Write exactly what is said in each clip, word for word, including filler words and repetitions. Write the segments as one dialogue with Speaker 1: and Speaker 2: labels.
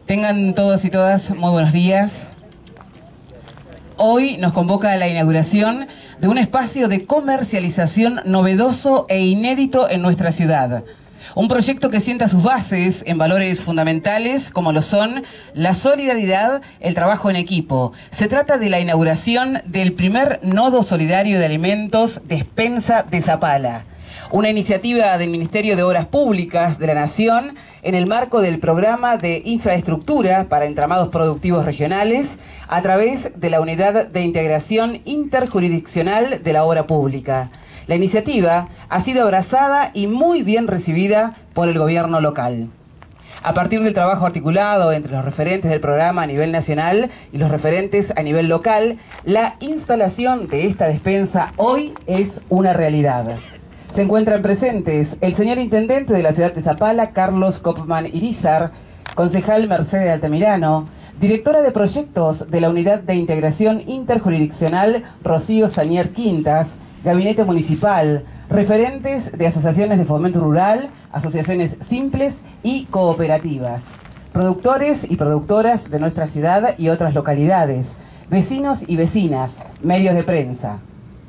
Speaker 1: Tengan todos y todas muy buenos días. Hoy nos convoca a la inauguración de un espacio de comercialización novedoso e inédito en nuestra ciudad. Un proyecto que sienta sus bases en valores fundamentales como lo son la solidaridad, el trabajo en equipo. Se trata de la inauguración del primer nodo solidario de alimentos Despensa de Zapala. Una iniciativa del Ministerio de Obras Públicas de la Nación en el marco del programa de infraestructura para entramados productivos regionales a través de la Unidad de Integración Interjurisdiccional de la Obra Pública. La iniciativa ha sido abrazada y muy bien recibida por el gobierno local. A partir del trabajo articulado entre los referentes del programa a nivel nacional y los referentes a nivel local, la instalación de esta despensa hoy es una realidad. Se encuentran presentes el señor Intendente de la ciudad de Zapala, Carlos Kopman Irizar, concejal Mercedes Altamirano, directora de proyectos de la Unidad de Integración Interjurisdiccional, Rocío Sañer Quintas, Gabinete Municipal, referentes de asociaciones de fomento rural, asociaciones simples y cooperativas, productores y productoras de nuestra ciudad y otras localidades, vecinos y vecinas, medios de prensa.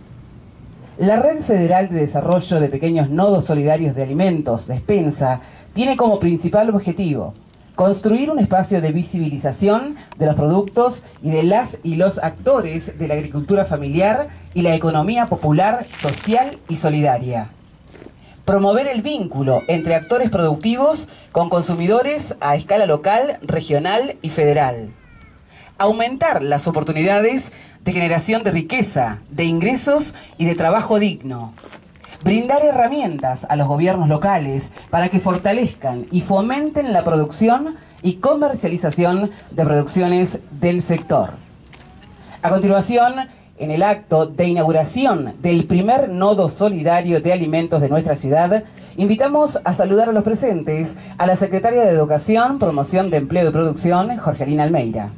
Speaker 1: La Red Federal de Desarrollo de Pequeños Nodos Solidarios de Alimentos, Despensa, tiene como principal objetivo construir un espacio de visibilización de los productos y de las y los actores de la agricultura familiar y la economía popular, social y solidaria. Promover el vínculo entre actores productivos con consumidores a escala local, regional y federal. Aumentar las oportunidades de generación de riqueza, de ingresos y de trabajo digno. Brindar herramientas a los gobiernos locales para que fortalezcan y fomenten la producción y comercialización de producciones del sector. A continuación, en el acto de inauguración del primer nodo solidario de alimentos de nuestra ciudad, invitamos a saludar a los presentes a la Secretaria de Educación, Promoción de Empleo y Producción, Jorgelina Almeida.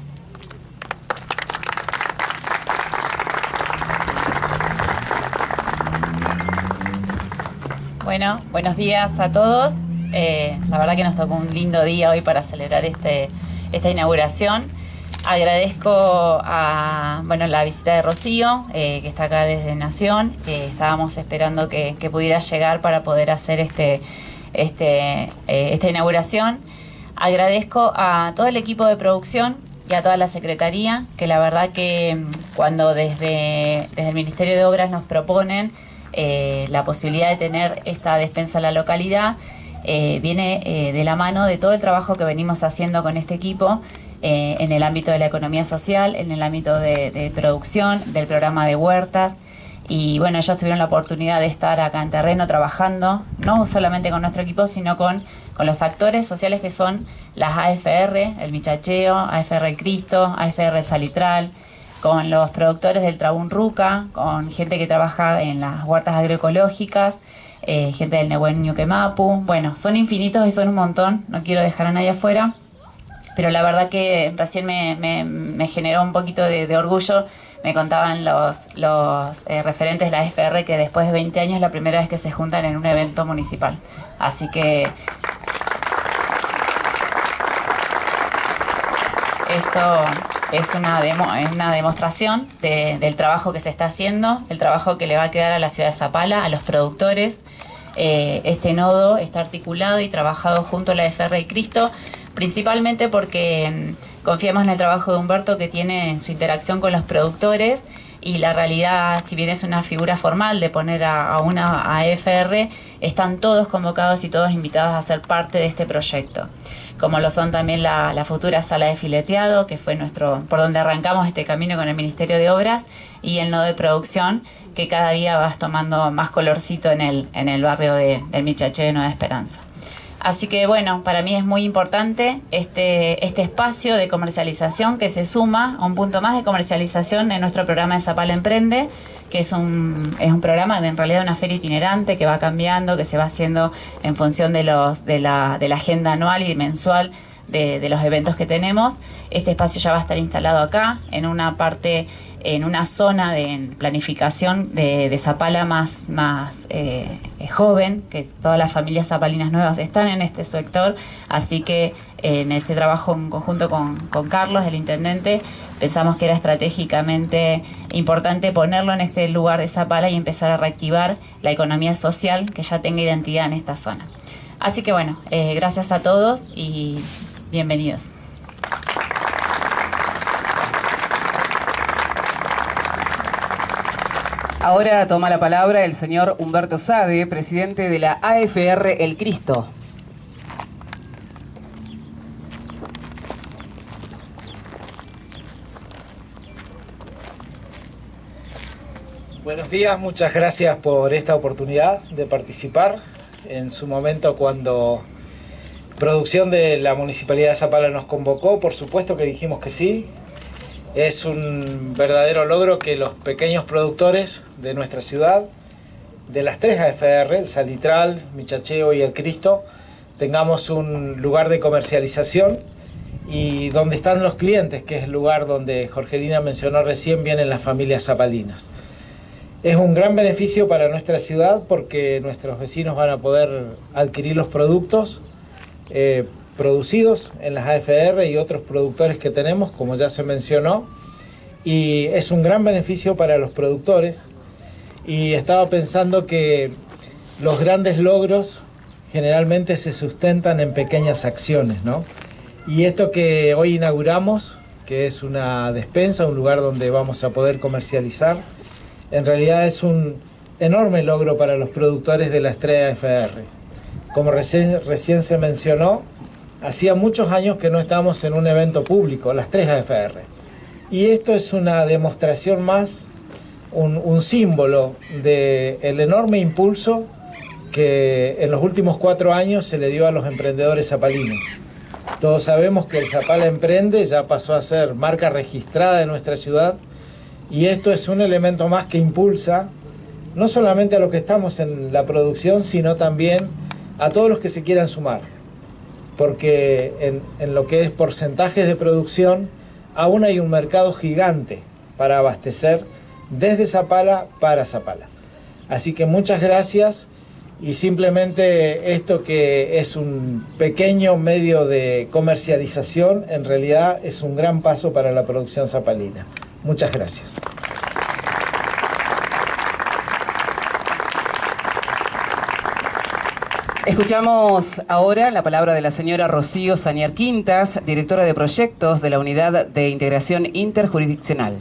Speaker 2: Bueno, buenos días a todos. Eh, la verdad que nos tocó un lindo día hoy para celebrar este, esta inauguración. Agradezco a bueno, la visita de Rocío, eh, que está acá desde Nación. Eh, estábamos esperando que, que pudiera llegar para poder hacer este, este, eh, esta inauguración. Agradezco a todo el equipo de producción y a toda la Secretaría, que la verdad que cuando desde, desde el Ministerio de Obras nos proponen Eh, la posibilidad de tener esta despensa en la localidad, eh, viene eh, de la mano de todo el trabajo que venimos haciendo con este equipo eh, en el ámbito de la economía social, en el ámbito de, de producción, del programa de huertas. Y bueno, ellos tuvieron la oportunidad de estar acá en terreno trabajando, no solamente con nuestro equipo, sino con, con los actores sociales que son las A F R, el Michacheo, A F R el Cristo, A F R el Salitral, con los productores del Trabún Ruca, con gente que trabaja en las huertas agroecológicas, eh, gente del Nehuen Ñuquemapu. Bueno, son infinitos y son un montón, no quiero dejar a nadie afuera, pero la verdad que recién me, me, me generó un poquito de, de orgullo. Me contaban los, los eh, referentes de la A F R que después de veinte años es la primera vez que se juntan en un evento municipal. Así que esto es una, demo, es una demostración de, del trabajo que se está haciendo, el trabajo que le va a quedar a la ciudad de Zapala, a los productores. Eh, este nodo está articulado y trabajado junto a la A F R y Cristo, principalmente porque mmm, confiamos en el trabajo de Humberto, que tiene en su interacción con los productores, y la realidad, si bien es una figura formal de poner a, a una A F R, están todos convocados y todos invitados a ser parte de este proyecto, como lo son también la, la futura sala de fileteado, que fue nuestro por donde arrancamos este camino con el Ministerio de Obras, y el nodo de producción, que cada día va tomando más colorcito en el, en el barrio de, del Michacheo de Nueva Esperanza. Así que bueno, para mí es muy importante este, este espacio de comercialización que se suma a un punto más de comercialización en nuestro programa de Zapala Emprende, que es un, es un programa de en realidad una feria itinerante que va cambiando, que se va haciendo en función de, los, de, la, de la agenda anual y mensual de, de los eventos que tenemos. Este espacio ya va a estar instalado acá, en una parte en una zona de planificación de, de Zapala más, más eh, joven, que todas las familias zapalinas nuevas están en este sector, así que eh, en este trabajo en conjunto con, con Carlos, el intendente, pensamos que era estratégicamente importante ponerlo en este lugar de Zapala y empezar a reactivar la economía social que ya tenga identidad en esta zona. Así que bueno, eh, gracias a todos y bienvenidos.
Speaker 1: Ahora toma la palabra el señor Humberto Sade, presidente de la A F R El Cristo.
Speaker 3: Buenos días, muchas gracias por esta oportunidad de participar. En su momento, cuando producción de la Municipalidad de Zapala nos convocó, por supuesto que dijimos que sí. Es un verdadero logro que los pequeños productores de nuestra ciudad, de las tres A F R, el Salitral, Michacheo y El Cristo, tengamos un lugar de comercialización y donde están los clientes, que es el lugar donde Jorgelina mencionó recién, vienen las familias zapalinas. Es un gran beneficio para nuestra ciudad porque nuestros vecinos van a poder adquirir los productos eh, producidos en las A F R y otros productores que tenemos, como ya se mencionó, y es un gran beneficio para los productores. Y estaba pensando que los grandes logros generalmente se sustentan en pequeñas acciones, ¿no? Y esto que hoy inauguramos, que es una despensa, un lugar donde vamos a poder comercializar, en realidad es un enorme logro para los productores de las tres A F R. Como recién, recién se mencionó, hacía muchos años que no estábamos en un evento público, las tres A F R. Y esto es una demostración más, un, un símbolo del enorme impulso que en los últimos cuatro años se le dio a los emprendedores zapalinos. Todos sabemos que el Zapala Emprende ya pasó a ser marca registrada de nuestra ciudad y esto es un elemento más que impulsa no solamente a los que estamos en la producción, sino también a todos los que se quieran sumar. Porque en, en lo que es porcentajes de producción, aún hay un mercado gigante para abastecer desde Zapala para Zapala. Así que muchas gracias y simplemente esto que es un pequeño medio de comercialización, en realidad es un gran paso para la producción zapalina. Muchas gracias.
Speaker 1: Escuchamos ahora la palabra de la señora Rocío Sañar Quintas, directora de proyectos de la Unidad de Integración Interjurisdiccional.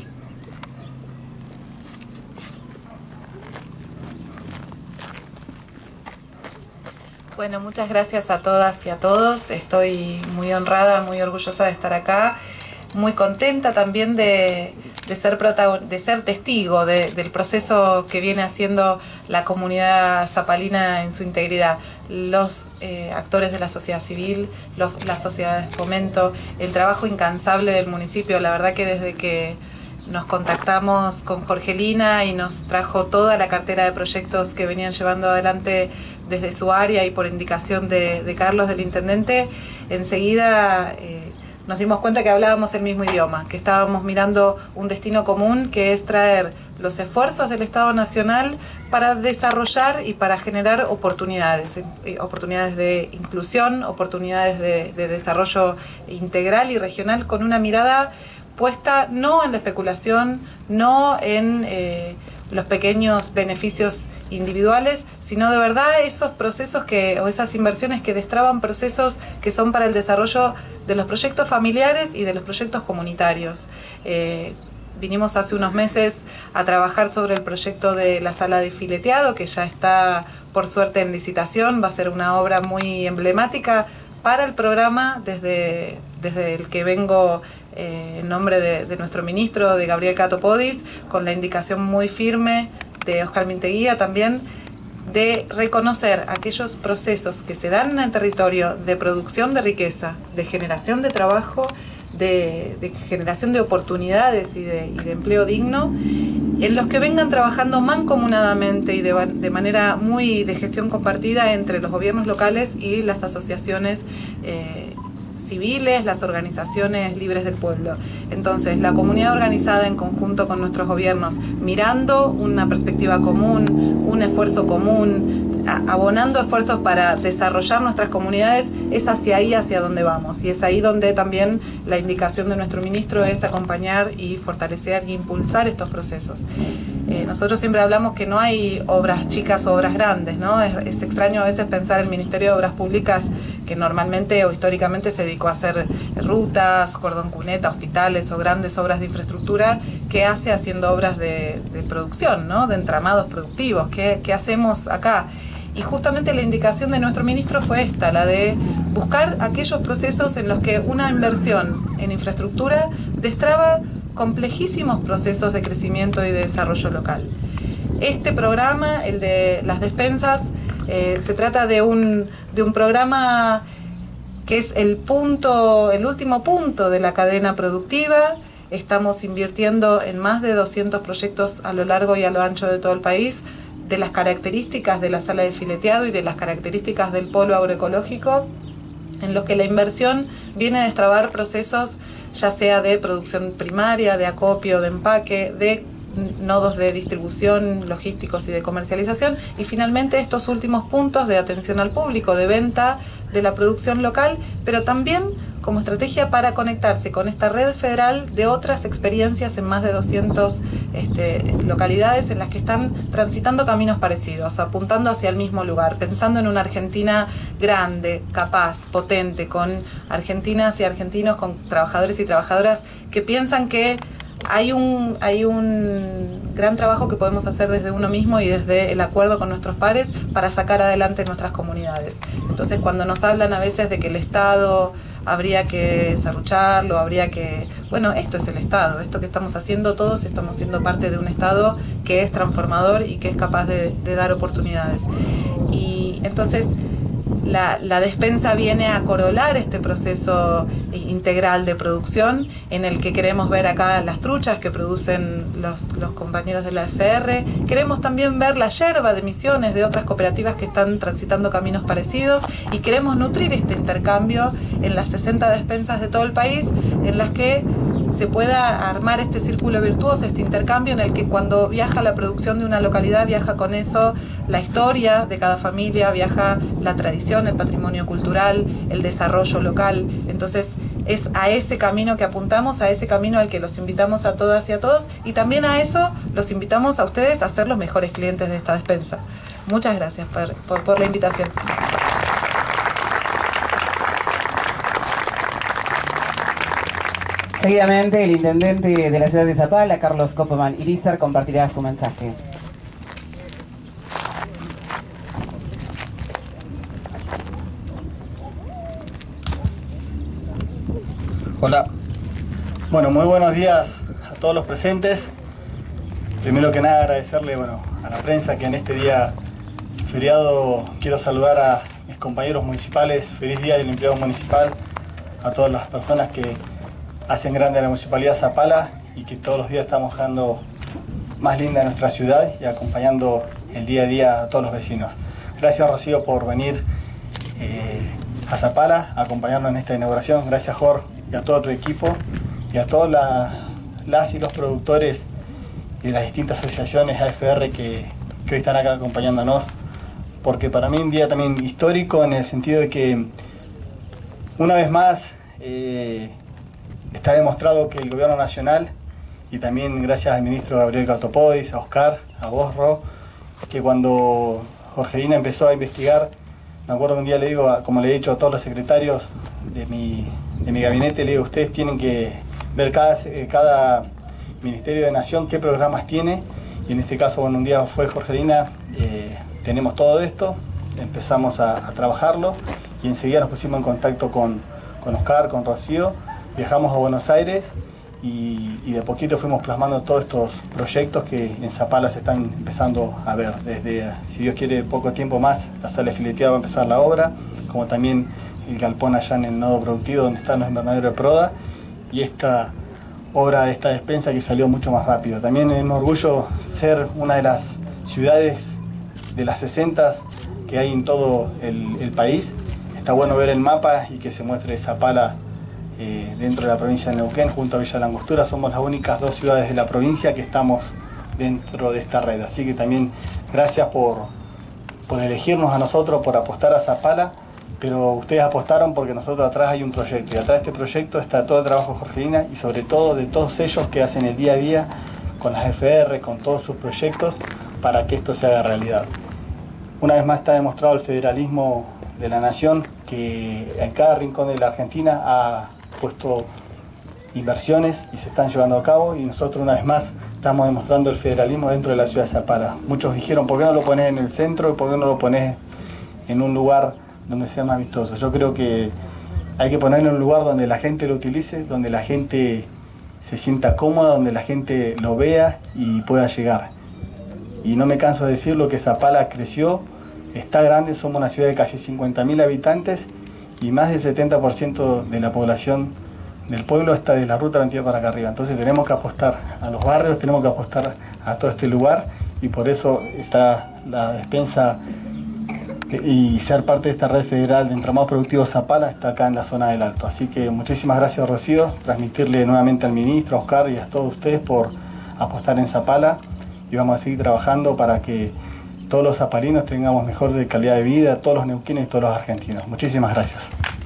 Speaker 4: Bueno, muchas gracias a todas y a todos. Estoy muy honrada, muy orgullosa de estar acá. Muy contenta también de, de, ser, de ser testigo de, del proceso que viene haciendo la comunidad zapalina en su integridad. Los eh, actores de la sociedad civil, los, las sociedades de fomento, el trabajo incansable del municipio. La verdad que desde que nos contactamos con Jorgelina y nos trajo toda la cartera de proyectos que venían llevando adelante desde su área y por indicación de, de Carlos, del intendente, enseguida eh, nos dimos cuenta que hablábamos el mismo idioma, que estábamos mirando un destino común, que es traer los esfuerzos del Estado Nacional para desarrollar y para generar oportunidades, oportunidades de inclusión, oportunidades de, de desarrollo integral y regional, con una mirada puesta no en la especulación, no en eh, los pequeños beneficios individuales, sino de verdad esos procesos que, o esas inversiones que destraban procesos que son para el desarrollo de los proyectos familiares y de los proyectos comunitarios. Eh, vinimos hace unos meses a trabajar sobre el proyecto de la sala de fileteado, que ya está por suerte en licitación. Va a ser una obra muy emblemática para el programa, desde, desde el que vengo eh, en nombre de, de nuestro ministro, de Gabriel Cato Podis, con la indicación muy firme de Oscar Minteguía también, de reconocer aquellos procesos que se dan en el territorio de producción de riqueza, de generación de trabajo, de, de generación de oportunidades y de, y de empleo digno, en los que vengan trabajando mancomunadamente y de, de manera muy de gestión compartida entre los gobiernos locales y las asociaciones eh, civiles, las organizaciones libres del pueblo. Entonces, la comunidad organizada en conjunto con nuestros gobiernos, mirando una perspectiva común, un esfuerzo común, abonando esfuerzos para desarrollar nuestras comunidades, es hacia ahí hacia donde vamos. Y es ahí donde también la indicación de nuestro ministro es acompañar y fortalecer y impulsar estos procesos. Eh, nosotros siempre hablamos que no hay obras chicas o obras grandes, ¿no? Es, es extraño a veces pensar el Ministerio de Obras Públicas, que normalmente o históricamente se dedicó a hacer rutas, cordón cuneta, hospitales o grandes obras de infraestructura, ¿qué hace haciendo obras de, de producción, ¿no? De entramados productivos? ¿Qué, qué hacemos acá? Y justamente la indicación de nuestro ministro fue esta, la de buscar aquellos procesos en los que una inversión en infraestructura destraba complejísimos procesos de crecimiento y de desarrollo local. Este programa, el de las despensas, eh, se trata de un, de un programa que es el punto, el último punto de la cadena productiva. Estamos invirtiendo en más de doscientos proyectos a lo largo y a lo ancho de todo el país, de las características de la sala de fileteado y de las características del polo agroecológico, en los que la inversión viene a destrabar procesos ya sea de producción primaria, de acopio, de empaque, de nodos de distribución, logísticos y de comercialización, y finalmente estos últimos puntos de atención al público, de venta de la producción local, pero también como estrategia para conectarse con esta red federal de otras experiencias en más de doscientas este, localidades en las que están transitando caminos parecidos, apuntando hacia el mismo lugar, pensando en una Argentina grande, capaz, potente, con argentinas y argentinos, con trabajadores y trabajadoras que piensan que hay un, hay un gran trabajo que podemos hacer desde uno mismo y desde el acuerdo con nuestros pares para sacar adelante nuestras comunidades. Entonces, cuando nos hablan a veces de que el Estado habría que serrucharlo, habría que... Bueno, esto es el Estado, esto que estamos haciendo todos, estamos siendo parte de un Estado que es transformador y que es capaz de, de dar oportunidades. Y entonces... La, la despensa viene a corolar este proceso integral de producción en el que queremos ver acá las truchas que producen los, los compañeros de la F R. Queremos también ver la yerba de Misiones, de otras cooperativas que están transitando caminos parecidos, y queremos nutrir este intercambio en las sesenta despensas de todo el país, en las que se pueda armar este círculo virtuoso, este intercambio en el que cuando viaja la producción de una localidad, viaja con eso la historia de cada familia, viaja la tradición, el patrimonio cultural, el desarrollo local. Entonces es a ese camino que apuntamos, a ese camino al que los invitamos a todas y a todos, y también a eso los invitamos a ustedes a ser los mejores clientes de esta despensa. Muchas gracias por, por, por la invitación.
Speaker 1: Seguidamente, el intendente de la ciudad de Zapala, Carlos Koppelman Irizar, compartirá su mensaje.
Speaker 5: Hola. Bueno, muy buenos días a todos los presentes. Primero que nada, agradecerle bueno, a la prensa que en este día feriado quiero saludar a mis compañeros municipales. Feliz Día del Empleado Municipal. A todas las personas que hacen grande a la Municipalidad de Zapala y que todos los días estamos dejando más linda nuestra ciudad y acompañando el día a día a todos los vecinos. Gracias, Rocío, por venir eh, a Zapala a acompañarnos en esta inauguración. Gracias, Jorge, y a todo tu equipo y a todas la, las y los productores y de las distintas asociaciones A F R que, que hoy están acá acompañándonos, porque para mí un día también histórico en el sentido de que una vez más eh, está demostrado que el gobierno nacional, y también gracias al ministro Gabriel Gautopodis, a Oscar, a vos, Ro, que cuando Jorgelina empezó a investigar, me acuerdo que un día le digo, como le he dicho a todos los secretarios de mi, de mi gabinete, le digo, ustedes tienen que ver cada, cada Ministerio de Nación qué programas tiene, y en este caso, bueno, un día fue Jorgelina, eh, tenemos todo esto, empezamos a, a trabajarlo, y enseguida nos pusimos en contacto con, con Oscar, con Rocío, viajamos a Buenos Aires y, y de poquito fuimos plasmando todos estos proyectos que en Zapala se están empezando a ver. Desde, si Dios quiere, poco tiempo más, la sala de fileteado va a empezar la obra, como también el galpón allá en el nodo productivo donde están los invernaderos de Proda, y esta obra de esta despensa que salió mucho más rápido. También es un orgullo ser una de las ciudades de las sesenta que hay en todo el, el país. está bueno ver el mapa y que se muestre Zapala eh, dentro de la provincia de Neuquén, junto a Villa Langostura. Somos las únicas dos ciudades de la provincia que estamos dentro de esta red. Así que también gracias por, por elegirnos a nosotros, por apostar a Zapala, pero ustedes apostaron porque nosotros atrás hay un proyecto, y atrás de este proyecto está todo el trabajo de Jorgelina y sobre todo de todos ellos que hacen el día a día con las F R, con todos sus proyectos, para que esto se haga realidad. Una vez más está demostrado el federalismo de la nación, que en cada rincón de la Argentina ha puesto inversiones y se están llevando a cabo, y nosotros una vez más estamos demostrando el federalismo dentro de la ciudad de Zapala. Muchos dijeron, ¿por qué no lo pones en el centro y por qué no lo pones en un lugar donde sea más vistoso? Yo creo que hay que ponerlo en un lugar donde la gente lo utilice, donde la gente se sienta cómoda, donde la gente lo vea y pueda llegar. Y no me canso de decirlo que Zapala creció, está grande, somos una ciudad de casi cincuenta mil habitantes y más del setenta por ciento de la población del pueblo está de la ruta veintidós para acá arriba. Entonces tenemos que apostar a los barrios, tenemos que apostar a todo este lugar, y por eso está la despensa y ser parte de esta red federal de entramado productivo Zapala está acá en la zona del Alto. Así que muchísimas gracias, Rocío, transmitirle nuevamente al ministro, a Oscar y a todos ustedes por apostar en Zapala, y vamos a seguir trabajando para que todos los zapalinos tengamos mejor de calidad de vida, todos los neuquinos y todos los argentinos. Muchísimas gracias.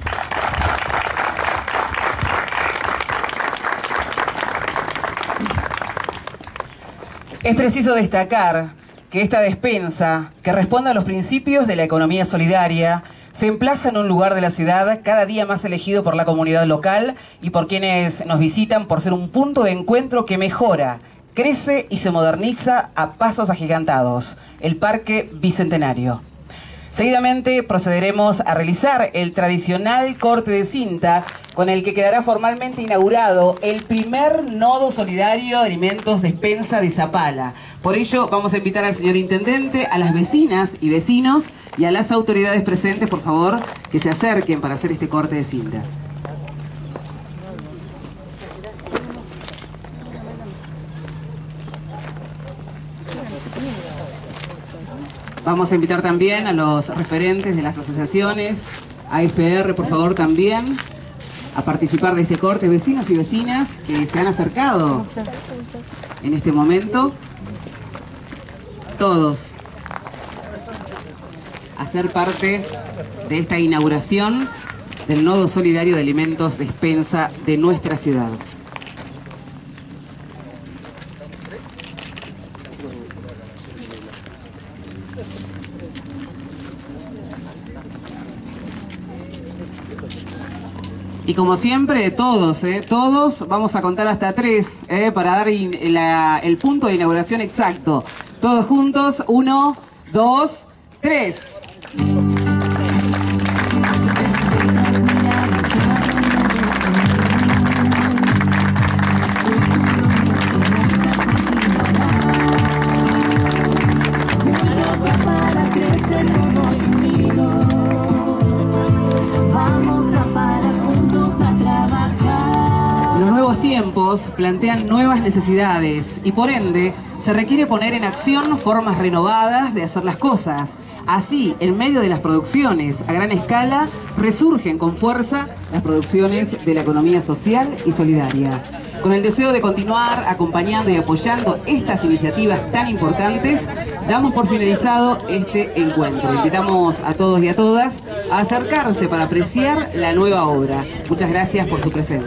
Speaker 1: Es preciso destacar que esta despensa, que responde a los principios de la economía solidaria, se emplaza en un lugar de la ciudad cada día más elegido por la comunidad local y por quienes nos visitan, por ser un punto de encuentro que mejora, crece y se moderniza a pasos agigantados: el Parque Bicentenario. Seguidamente procederemos a realizar el tradicional corte de cinta, con el que quedará formalmente inaugurado el primer nodo solidario de alimentos despensa de Zapala. Por ello vamos a invitar al señor intendente, a las vecinas y vecinos y a las autoridades presentes, por favor, que se acerquen para hacer este corte de cinta. Vamos a invitar también a los referentes de las asociaciones, a F R, por favor, también, a participar de este corte, vecinos y vecinas que se han acercado en este momento, todos, a ser parte de esta inauguración del Nodo Solidario de Alimentos Despensa de nuestra ciudad. Y como siempre, todos, eh, todos vamos a contar hasta tres eh, para dar in, la, el punto de inauguración exacto. Todos juntos, uno, dos, tres. Tiempos plantean nuevas necesidades y por ende se requiere poner en acción formas renovadas de hacer las cosas. Así, en medio de las producciones a gran escala, resurgen con fuerza las producciones de la economía social y solidaria. Con el deseo de continuar acompañando y apoyando estas iniciativas tan importantes, damos por finalizado este encuentro. Invitamos a todos y a todas a acercarse para apreciar la nueva obra. Muchas gracias por su presencia.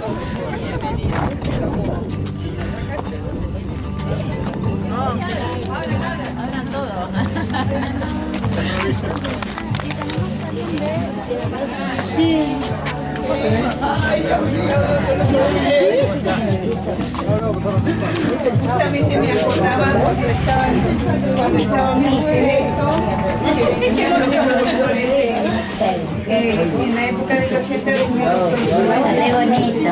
Speaker 2: Hablan todos.
Speaker 6: Justamente me acordaba cuando estaba cuando estábamos en esto, que en la época del ochenta venía
Speaker 7: Qué bonito.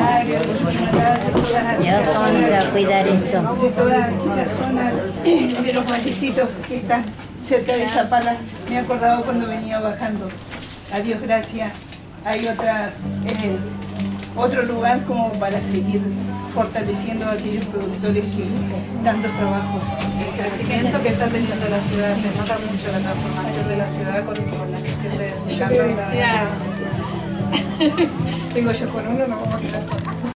Speaker 7: Ya vamos a cuidar esto.
Speaker 6: de todas aquellas zonas de los vallecitos que están cerca de Zapala. Me acordaba cuando venía bajando. A Dios gracias. Hay otras, eh, otro lugar como para seguir fortaleciendo a aquellos productores que tantos trabajos.
Speaker 4: El crecimiento que está teniendo la ciudad, se nota mucho la transformación de la ciudad con, con la gestión de
Speaker 6: Yo le decía
Speaker 8: Tengo yo con uno, no vamos a quedar con